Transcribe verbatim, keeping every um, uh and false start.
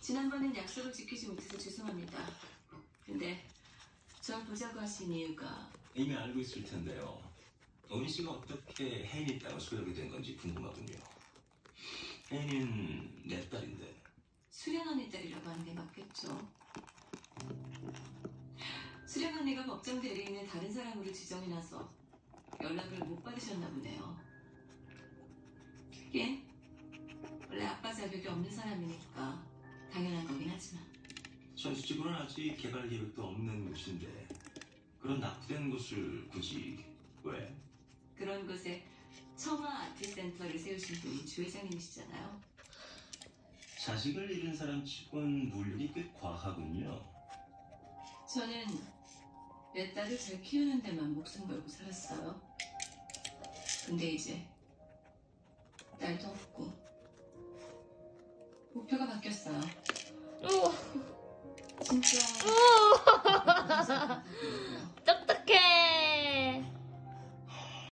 지난번엔 약속을 지키지 못해서 죄송합니다. 근데 저 보자고 하신 이유가... 이미 알고 있을 텐데요. 오민 씨가 어떻게 혜인이 있다고 소개하게 된 건지 궁금하군요. 혜인이는 내 딸인데. 수련 언니 딸이라고 하는 게 맞겠죠? 수련 언니가 법정 대리인을 다른 사람으로 지정해놔서 연락을 못 받으셨나 보네요. 하긴 원래 아빠 자격이 없는 사람이니까 당연한 거긴 하지만. 전수집으로는 아직 개발 계획도 없는 곳인데 그런 납부된 곳을 굳이 왜? 그런 곳에 청아 아트센터를 세우신 분이 주 회장님이시잖아요. 자식을 잃은 사람 치곤 물욕이 꽤 과하군요. 저는 내 딸을 잘 키우는 데만 목숨 걸고 살았어요. 근데 이제 딸도 없고 목표가 바뀌었어요. 진짜